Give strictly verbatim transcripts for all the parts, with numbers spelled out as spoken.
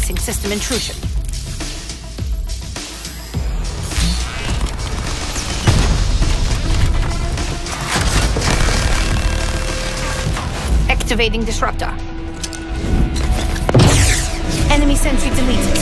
Commencing system intrusion. Activating disruptor. Enemy sentry deleted.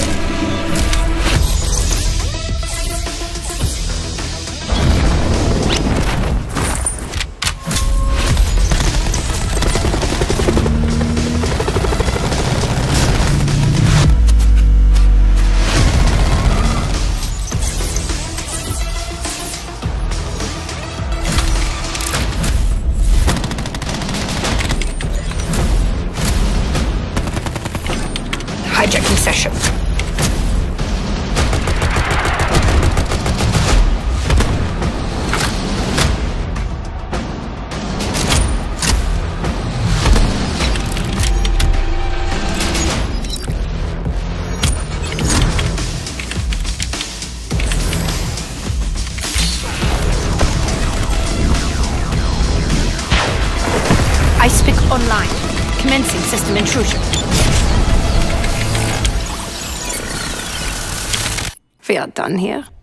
Hijacking session. Icepick online. Commencing system intrusion. We are done here.